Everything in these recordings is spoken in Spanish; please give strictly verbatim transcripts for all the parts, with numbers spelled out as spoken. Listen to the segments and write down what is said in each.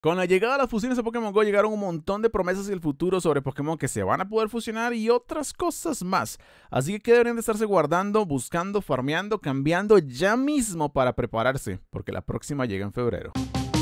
Con la llegada de las fusiones de Pokémon GO llegaron un montón de promesas y el futuro sobre Pokémon que se van a poder fusionar y otras cosas más. Así que deberían de estarse guardando, buscando, farmeando, cambiando ya mismo para prepararse, porque la próxima llega en febrero.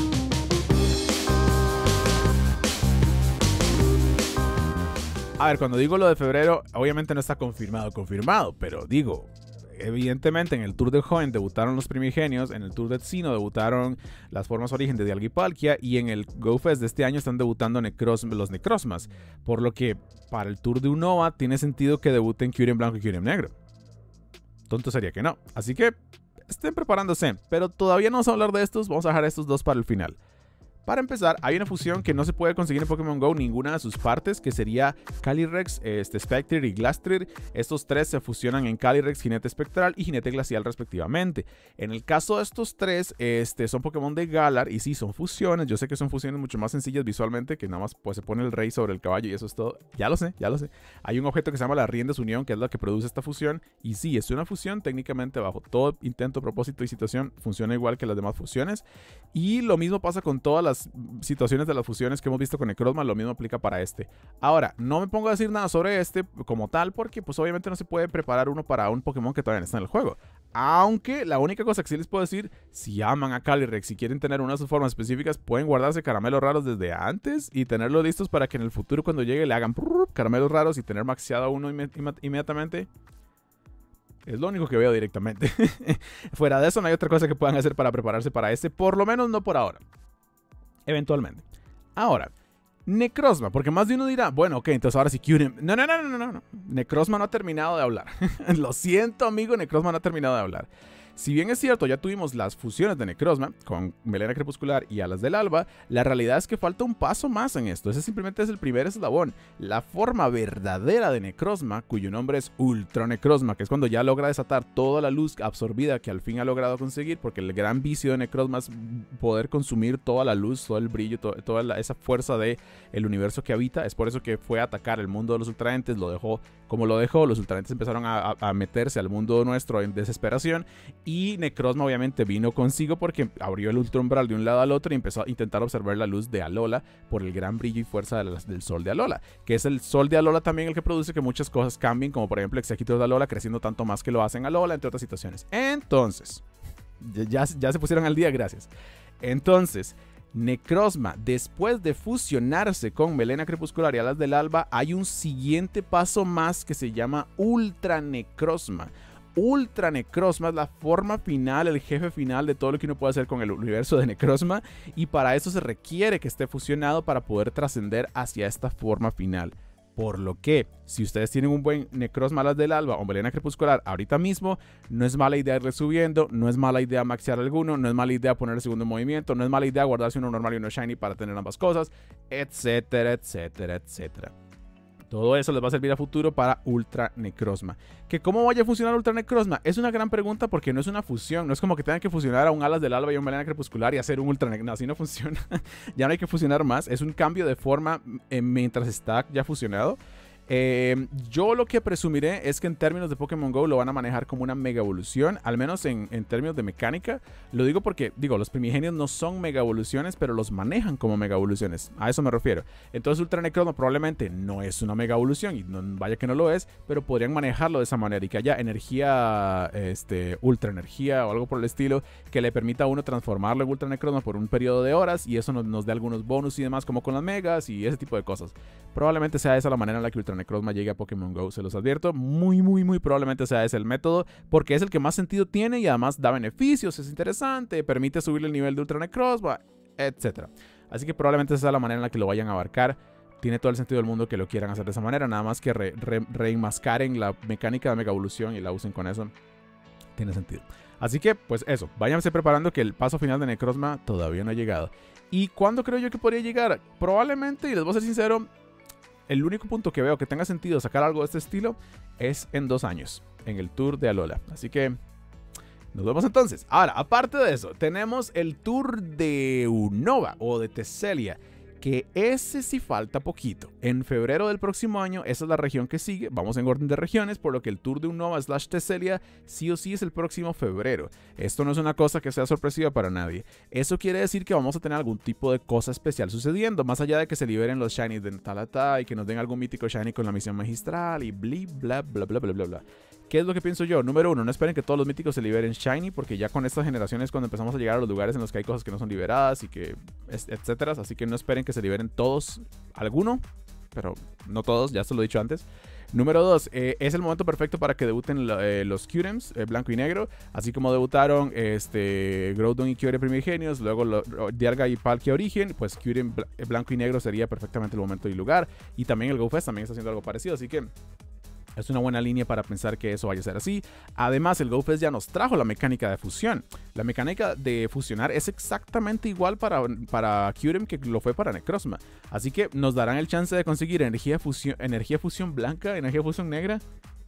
A ver, cuando digo lo de febrero, obviamente no está confirmado, confirmado, pero digo... Evidentemente en el Tour de Hoenn debutaron los primigenios, en el Tour de Sinnoh debutaron las formas origen de Dialga y Palkia y en el GoFest de este año están debutando Necros los Necrozmas, por lo que para el Tour de Unova tiene sentido que debuten Kyurem blanco y Kyurem negro. Tonto sería que no, así que estén preparándose, pero todavía no vamos a hablar de estos, vamos a dejar estos dos para el final. Para empezar, hay una fusión que no se puede conseguir en Pokémon GO ninguna de sus partes, que sería Calyrex, este, Spectre y Glastrier. Estos tres se fusionan en Calyrex, Jinete Espectral y Jinete Glacial respectivamente. En el caso de estos tres, este, son Pokémon de Galar y sí, son fusiones. Yo sé que son fusiones mucho más sencillas visualmente, que nada más pues, se pone el rey sobre el caballo y eso es todo. Ya lo sé, ya lo sé. Hay un objeto que se llama la Riendas Unión, que es la que produce esta fusión. Y sí, es una fusión técnicamente bajo todo intento, propósito y situación. Funciona igual que las demás fusiones. Y lo mismo pasa con todas las situaciones de las fusiones que hemos visto con Necrozma, lo mismo aplica para este. Ahora, no me pongo a decir nada sobre este como tal, porque pues obviamente no se puede preparar uno para un Pokémon que todavía no está en el juego. Aunque la única cosa que sí les puedo decir, si aman a Calyrex, si quieren tener una de sus formas específicas, pueden guardarse caramelos raros desde antes y tenerlos listos para que en el futuro cuando llegue le hagan caramelos raros y tener maxeado a uno inme inmediatamente. Es lo único que veo directamente. Fuera de eso no hay otra cosa que puedan hacer para prepararse para este, por lo menos no por ahora. Eventualmente. Ahora, Necrozma, porque más de uno dirá, bueno, ok, entonces ahora sí Kyurem. No, no, no, no, no, no. Necrozma no ha terminado de hablar. Lo siento, amigo, Necrozma no ha terminado de hablar. Si bien es cierto, ya tuvimos las fusiones de Necrozma con Melena Crepuscular y Alas del Alba, la realidad es que falta un paso más en esto. Ese simplemente es el primer eslabón. La forma verdadera de Necrozma, cuyo nombre es Ultra Necrozma, que es cuando ya logra desatar toda la luz absorbida que al fin ha logrado conseguir, porque el gran vicio de Necrozma es poder consumir toda la luz, todo el brillo, to toda la, esa fuerza del universo que habita. Es por eso que fue a atacar el mundo de los Ultraentes, lo dejó como lo dejó. Los Ultraentes empezaron a, a, a meterse al mundo nuestro en desesperación. Y Necrozma obviamente vino consigo porque abrió el Ultra Umbral de un lado al otro y empezó a intentar observar la luz de Alola por el gran brillo y fuerza de la, del sol de Alola. Que es el sol de Alola también el que produce que muchas cosas cambien, como por ejemplo Exequitos de Alola creciendo tanto más que lo hacen Alola, entre otras situaciones. Entonces, ya, ya se pusieron al día, gracias. Entonces, Necrozma, después de fusionarse con Melena Crepuscular y Alas del Alba, hay un siguiente paso más que se llama Ultra Necrozma. Ultra Necrozma es la forma final, el jefe final de todo lo que uno puede hacer con el universo de Necrozma, y para eso se requiere que esté fusionado para poder trascender hacia esta forma final. Por lo que, si ustedes tienen un buen Necrozma Alas del Alba o Melena Crepuscular ahorita mismo, no es mala idea irle subiendo, no es mala idea maxear alguno, no es mala idea poner el segundo movimiento, no es mala idea guardarse uno normal y uno shiny para tener ambas cosas, etcétera, etcétera, etcétera. Todo eso les va a servir a futuro para Ultra Necrozma. ¿Que cómo vaya a funcionar Ultra Necrozma? Es una gran pregunta porque no es una fusión. No es como que tengan que fusionar a un Alas del Alba y un Melena Crepuscular y hacer un Ultra Necrozma. No, así no funciona. Ya no hay que fusionar más. Es un cambio de forma eh, mientras está ya fusionado. Eh, yo lo que presumiré es que en términos de Pokémon GO lo van a manejar como una mega evolución, al menos en, en términos de mecánica. Lo digo porque, digo, los primigenios no son mega evoluciones, pero los manejan como mega evoluciones. A eso me refiero. Entonces Ultra Necrozma probablemente no es una mega evolución, y no, vaya que no lo es, pero podrían manejarlo de esa manera y que haya energía, este, ultra energía o algo por el estilo, que le permita a uno transformarlo en Ultra Necrozma por un periodo de horas y eso nos, nos dé algunos bonus y demás, como con las megas y ese tipo de cosas. Probablemente sea esa la manera en la que Ultra Necrozma llegue a Pokémon GO, se los advierto, muy muy muy probablemente sea ese el método, porque es el que más sentido tiene y además da beneficios, es interesante, permite subir el nivel de Ultra Necrozma, etcétera. Así que probablemente esa sea la manera en la que lo vayan a abarcar. Tiene todo el sentido del mundo que lo quieran hacer de esa manera, nada más que re, re, reenmascaren la mecánica de Mega Evolución y la usen con eso. Tiene sentido. Así que, pues eso, váyanse preparando que el paso final de Necrozma todavía no ha llegado. ¿Y cuándo creo yo que podría llegar? Probablemente, y les voy a ser sincero, el único punto que veo que tenga sentido sacar algo de este estilo es en dos años, en el Tour de Alola. Así que nos vemos entonces. Ahora, aparte de eso, tenemos el Tour de Unova o de Teselia, que ese sí falta poquito. En febrero del próximo año, esa es la región que sigue. Vamos en orden de regiones, por lo que el tour de Unova slash Teselia sí o sí es el próximo febrero. Esto no es una cosa que sea sorpresiva para nadie. Eso quiere decir que vamos a tener algún tipo de cosa especial sucediendo, más allá de que se liberen los shinies de Natalata y que nos den algún mítico shiny con la misión magistral y bli, bla, bla, bla, bla, bla, bla. ¿Qué es lo que pienso yo? Número uno, no esperen que todos los míticos se liberen shiny, porque ya con estas generaciones cuando empezamos a llegar a los lugares en los que hay cosas que no son liberadas y que, etcétera, así que no esperen que se liberen todos, alguno, pero no todos, ya se lo he dicho antes. Número dos, eh, es el momento perfecto para que debuten eh, los Kyurems, eh, blanco y negro, así como debutaron este, Groudon y Kyogre primigenios, luego lo, Dialga y Palkia Origen, pues Kyurem bl blanco y negro sería perfectamente el momento y lugar, y también el GoFest también está haciendo algo parecido, así que es una buena línea para pensar que eso vaya a ser así. Además, el GoFest ya nos trajo la mecánica de fusión. La mecánica de fusionar es exactamente igual para, para Kyurem que lo fue para Necrozma. Así que nos darán el chance de conseguir energía fusión, energía fusión blanca, energía fusión negra.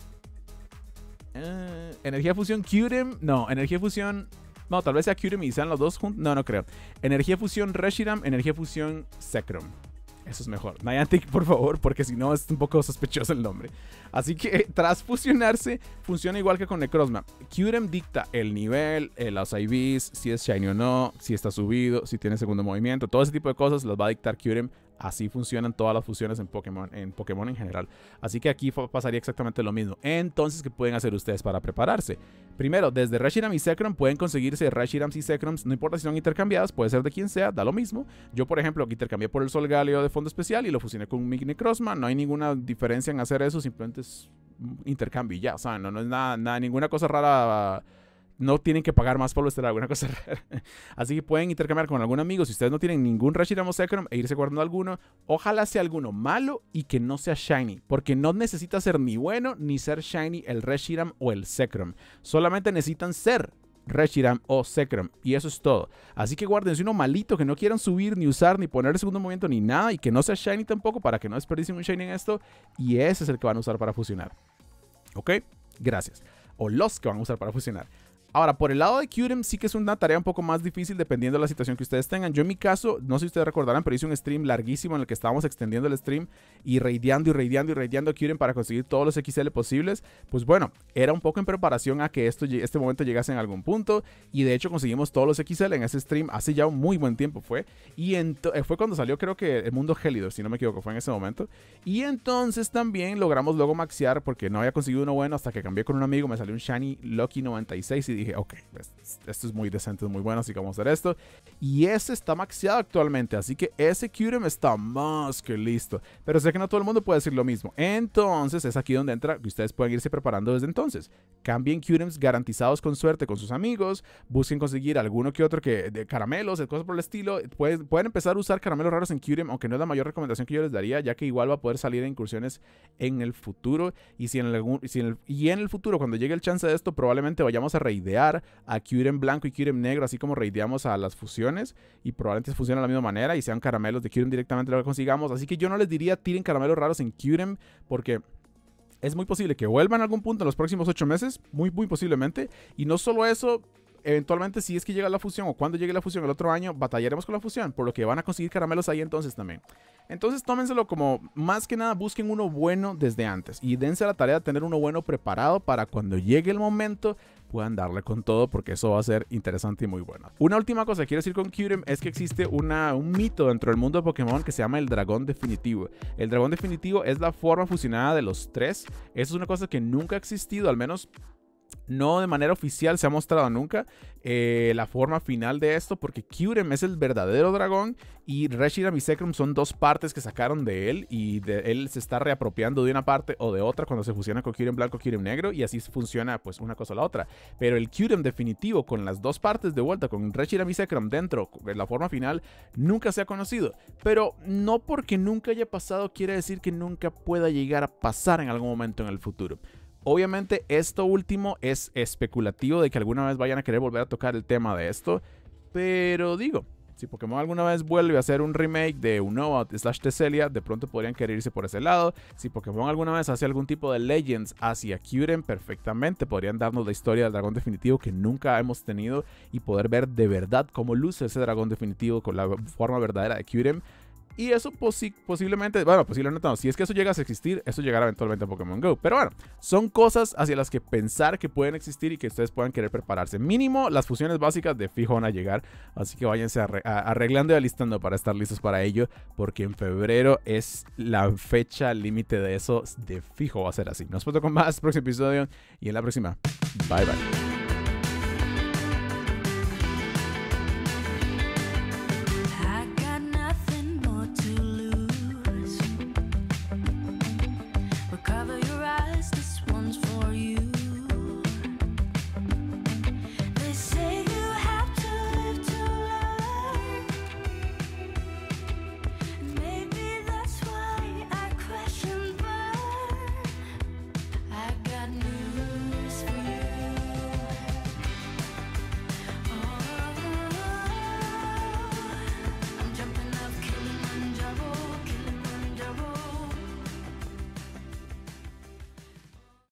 Uh, energía fusión Kyurem. No, energía fusión... No, tal vez sea Kyurem y sean los dos juntos. No, no creo. Energía fusión Reshiram, energía fusión Zekrom. Eso es mejor. Niantic, por favor, porque si no es un poco sospechoso el nombre. Así que tras fusionarse, funciona igual que con Necrozma. Kyurem dicta el nivel, eh, los I Vs, si es shiny o no, si está subido, si tiene segundo movimiento. Todo ese tipo de cosas las va a dictar Kyurem. Así funcionan todas las fusiones en Pokémon, en Pokémon en general. Así que aquí pasaría exactamente lo mismo. Entonces, ¿qué pueden hacer ustedes para prepararse? Primero, desde Reshiram y Zekrom pueden conseguirse Reshirams y Zekroms. No importa si son intercambiadas, puede ser de quien sea, da lo mismo. Yo, por ejemplo, intercambié por el Solgaleo de fondo especial y lo fusioné con un Necrozma. No hay ninguna diferencia en hacer eso, simplemente es intercambio y ya. O sea, no, no es nada, nada, ninguna cosa rara. No tienen que pagar más por estelar, alguna cosa rara. Así que pueden intercambiar con algún amigo. Si ustedes no tienen ningún Reshiram o Zekrom e irse guardando alguno, ojalá sea alguno malo y que no sea shiny. Porque no necesita ser ni bueno ni ser shiny el Reshiram o el Zekrom. Solamente necesitan ser Reshiram o Zekrom y eso es todo. Así que guárdense uno malito que no quieran subir, ni usar, ni poner segundo movimiento, ni nada. Y que no sea shiny tampoco para que no desperdicien un shiny en esto. Y ese es el que van a usar para fusionar. ¿Ok? Gracias. O los que van a usar para fusionar. Ahora, por el lado de Kyurem sí que es una tarea un poco más difícil dependiendo de la situación que ustedes tengan. Yo en mi caso, no sé si ustedes recordarán, pero hice un stream larguísimo en el que estábamos extendiendo el stream y raideando y raideando y raideando a Kyurem para conseguir todos los X L posibles. Pues bueno, era un poco en preparación a que esto, este momento llegase en algún punto y de hecho conseguimos todos los X L en ese stream hace ya un muy buen tiempo fue. Y fue cuando salió creo que el mundo gélido, si no me equivoco, fue en ese momento. Y entonces también logramos luego maxear porque no había conseguido uno bueno hasta que cambié con un amigo, me salió un Shiny Lucky noventa y seis y dije, ok, esto es muy decente, es muy bueno, así que vamos a hacer esto. Y ese está maxeado actualmente, así que ese Kyurem está más que listo. Pero sé que no todo el mundo puede decir lo mismo. Entonces es aquí donde entra que ustedes pueden irse preparando desde entonces. Cambien Kyurems garantizados con suerte con sus amigos. Busquen conseguir alguno que otro que de caramelos, de cosas por el estilo. Pueden, pueden empezar a usar caramelos raros en Kyurem, aunque no es la mayor recomendación que yo les daría, ya que igual va a poder salir en incursiones en el futuro. Y si en el, si en el, y en el futuro, cuando llegue el chance de esto, probablemente vayamos a raidear a Kyurem blanco y Kyurem negro, así como raideamos a las fusiones, y probablemente funcionen de la misma manera y sean caramelos de Kyurem directamente lo que consigamos. Así que yo no les diría tiren caramelos raros en Kyurem, porque es muy posible que vuelvan a algún punto en los próximos ocho meses, muy muy posiblemente, y no solo eso, eventualmente si es que llega la fusión o cuando llegue la fusión el otro año, batallaremos con la fusión, por lo que van a conseguir caramelos ahí entonces también. Entonces tómenselo como, más que nada, busquen uno bueno desde antes y dense la tarea de tener uno bueno preparado para cuando llegue el momento puedan darle con todo, porque eso va a ser interesante y muy bueno. Una última cosa que quiero decir con Kyurem es que existe una, un mito dentro del mundo de Pokémon que se llama el dragón definitivo. El dragón definitivo es la forma fusionada de los tres. Eso es una cosa que nunca ha existido, al menos no de manera oficial se ha mostrado nunca eh, la forma final de esto, porque Kyurem es el verdadero dragón y Reshiram y Zekrom son dos partes que sacaron de él y de él se está reapropiando de una parte o de otra cuando se fusiona con Kyurem blanco, Kyurem negro, y así funciona pues una cosa o la otra. Pero el Kyurem definitivo con las dos partes de vuelta, con Reshiram y Zekrom dentro, en la forma final, nunca se ha conocido. Pero no porque nunca haya pasado quiere decir que nunca pueda llegar a pasar en algún momento en el futuro. Obviamente esto último es especulativo de que alguna vez vayan a querer volver a tocar el tema de esto, pero digo, si Pokémon alguna vez vuelve a hacer un remake de Unova slash Teselia, de pronto podrían querer irse por ese lado. Si Pokémon alguna vez hace algún tipo de Legends hacia Kyurem, perfectamente podrían darnos la historia del dragón definitivo que nunca hemos tenido y poder ver de verdad cómo luce ese dragón definitivo con la forma verdadera de Kyurem. Y eso posi posiblemente, bueno, posiblemente no, si es que eso llega a existir, eso llegará eventualmente a Pokémon Go. Pero bueno, son cosas hacia las que pensar que pueden existir y que ustedes puedan querer prepararse. Mínimo, las fusiones básicas de fijo van a llegar, así que váyanse arreglando y alistando para estar listos para ello, porque en febrero es la fecha límite de eso, de fijo va a ser así. Nos vemos con más próximo episodio y en la próxima. Bye bye.